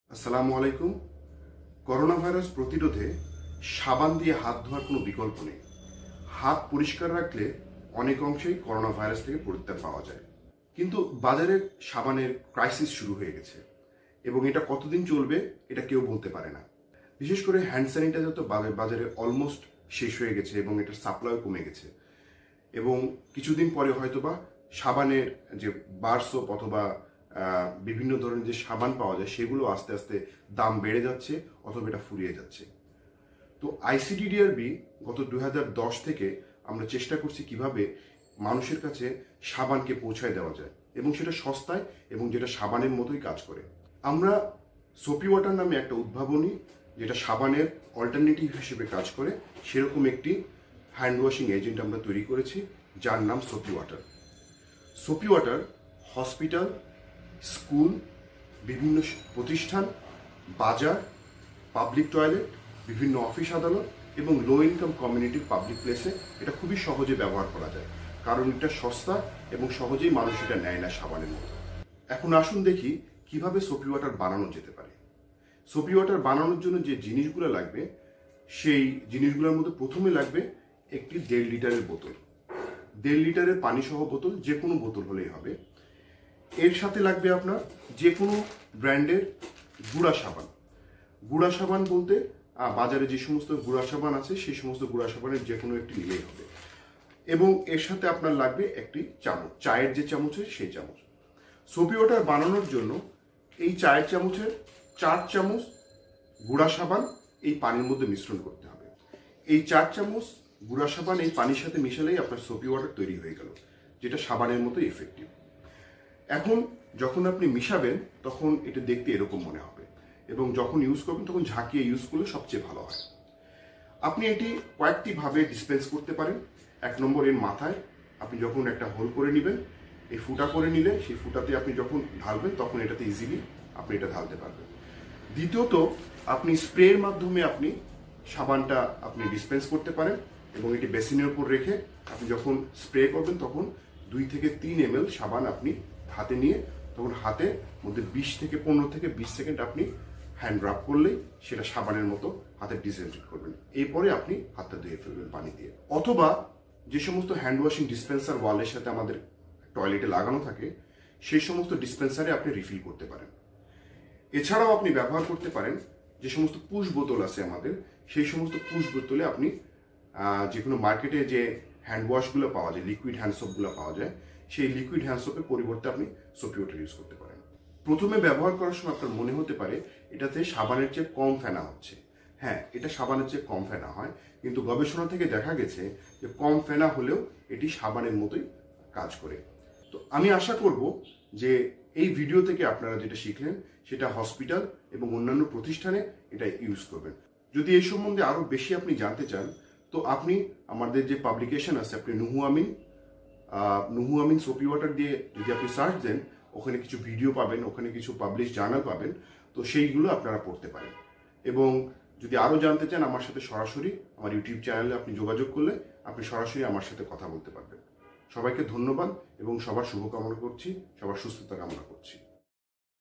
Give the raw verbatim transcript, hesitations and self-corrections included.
আসসালামু আলাইকুম। Corona virus প্রতিরোধে সাবান দিয়ে হাত ধোয়ার কোনো বিকল্প নেই। হাত পরিষ্কার রাখলে অনেক অংশেই করোনা ভাইরাস থেকে পরিত্রাণ পাওয়া যায়। কিন্তু বাজারে সাবানের ক্রাইসিস শুরু হয়ে গেছে এবং এটা কতদিন চলবে এটা কেউ বলতে পারে না। বিশেষ করে হ্যান্ড স্যানিটাইজার তো বাজারে অলমোস্ট শেষ হয়ে গেছে এবং এটার সাপ্লাইও কমে গেছে এবং কিছুদিন পরে হয়তোবা সাবানের যে বার সোপ অথবা বিভিন্ন ধরনের যে সাবান পাওয়া যায় সেগুলো আস্তে আস্তে দাম বেড়ে যাচ্ছে অথবা এটা ফুরিয়ে যাচ্ছে। তো আইসিডিডিআর গত দুই হাজার দশ থেকে আমরা চেষ্টা করছি কিভাবে মানুষের কাছে সাবানকে পৌঁছায় দেওয়া যায় এবং সেটা সস্তায় এবং যেটা সাবানের মতোই কাজ করে। আমরা সোপি ওয়াটার নামে একটা উদ্ভাবনী যেটা সাবানের অল্টারনেটিভ হিসেবে কাজ করে সেরকম একটি হ্যান্ড ওয়াশিং এজেন্ট আমরা তৈরি করেছি যার নাম soapy water. Soapy water hospital, school, বিভিন্ন প্রতিষ্ঠান, বাজার, পাবলিক টয়লেট, বিভিন্ন অফিস আদালত এবং লো ইনকাম কমিউনিটির পাবলিক প্লেসে এটা খুবই সহজে ব্যবহার করা যায়, কারণ এটা সস্তা এবং সহজেই মানুষ এটা নেয় না সাবানের মতো। এখন আসুন দেখি কিভাবে সোপি ওয়াটার বানানো যেতে পারে। সোপি ওয়াটার বানানোর জন্য যে জিনিসগুলো লাগবে সেই জিনিসগুলোর মধ্যে প্রথমে লাগবে একটি দেড় লিটারের বোতল, দেড় লিটারের পানি সহ বোতল, যে কোনো বোতল হলেই হবে। এর সাথে লাগবে আপনার যে কোনো ব্র্যান্ডের গুঁড়া সাবান। গুঁড়া সাবান বলতে বাজারে যে সমস্ত গুঁড়া সাবান আছে সেই সমস্ত গুঁড়া সাবানের যে কোনো একটি নিলেই হবে। এবং এর সাথে আপনার লাগবে একটি চামচ, চায়ের যে চামচ হয় সেই চামচ। সোপি ওয়াটার বানানোর জন্য এই চায়ের চামচের চার চামচ গুঁড়া সাবান এই পানির মধ্যে মিশ্রণ করতে হবে। এই চার চামচ গুঁড়া সাবান এই পানির সাথে মিশালেই আপনার সোপি ওয়াটার তৈরি হয়ে গেল, যেটা সাবানের মতো এফেক্টিভ। এখন যখন আপনি মিশাবেন তখন এটা দেখতে এরকম মনে হবে এবং যখন ইউজ করবেন তখন ঝাঁকিয়ে ইউজ করলে সবচেয়ে ভালো হয়। আপনি এটি কয়েকটি ভাবে ডিসপেন্স করতে পারেন। এক নম্বর, এর মাথায় আপনি যখন একটা হোল করে নেবেন, এই ফুটা করে নিলে সেই ফুটাতে আপনি যখন ঢালবেন তখন এটাতে ইজিলি আপনি এটা ঢালতে পারবেন। দ্বিতীয়ত, আপনি স্প্রের মাধ্যমে আপনি সাবানটা আপনি ডিসপেন্স করতে পারেন এবং এটি বেসিনের উপর রেখে আপনি যখন স্প্রে করবেন তখন দুই থেকে তিন এম এল সাবান আপনি হাতে নিয়ে তখন হাতের মধ্যে বিশ থেকে পনেরো থেকে বিশ সেকেন্ড আপনি হ্যান্ড রাব করলেই সেটা সাবানের মতো হাতে ডিসইনফেক্ট করবেন। এরপরে আপনি হাতটা ধুয়ে ফেলবেন পানি দিয়ে। অথবা যে সমস্ত হ্যান্ড ওয়াশিং ডিসপেন্সার ওয়ালের সাথে আমাদের টয়লেটে লাগানো থাকে সেই সমস্ত ডিসপেন্সারে আপনি রিফিল করতে পারেন। এছাড়াও আপনি ব্যবহার করতে পারেন যে সমস্ত পুশ বোতল আছে আমাদের, সেই সমস্ত পুশ বোতলে আপনি যে কোনো মার্কেটে যে হ্যান্ড ওয়াশগুলো পাওয়া যায়, লিকুইড হ্যান্ড সোপগুলো পাওয়া যায়, সেই লিকুইড হ্যান্ড সোপের পরিবর্তে আপনি সোপি ওয়াটার ইউজ করতে পারেন। প্রথমে ব্যবহার করার সময় আপনার মনে হতে পারে এটাতে সাবানের চেয়ে কম ফেনা হচ্ছে। হ্যাঁ, এটা সাবানের চেয়ে কম ফেনা হয়, কিন্তু গবেষণা থেকে দেখা গেছে যে কম ফেনা হলেও এটি সাবানের মতোই কাজ করে। তো আমি আশা করব যে এই ভিডিও থেকে আপনারা যেটা শিখলেন সেটা হসপিটাল এবং অন্যান্য প্রতিষ্ঠানে এটা ইউজ করবেন। যদি এই সম্বন্ধে আরো বেশি আপনি জানতে চান তো আপনি আমাদের যে পাবলিকেশন আছে, আপনি নুহু আমিন নুহু আমিন সোপি ওয়াটার দিয়ে যদি আপনি সার্চ দেন ওখানে কিছু ভিডিও পাবেন, ওখানে কিছু পাবলিশ জার্নাল পাবেন, তো সেইগুলো আপনারা পড়তে পারেন। এবং যদি আরও জানতে চান আমার সাথে সরাসরি আমার ইউটিউব চ্যানেলে আপনি যোগাযোগ করলে আপনি সরাসরি আমার সাথে কথা বলতে পারবেন। সবাইকে ধন্যবাদ এবং সবার শুভকামনা করছি, সবার সুস্থতা কামনা করছি।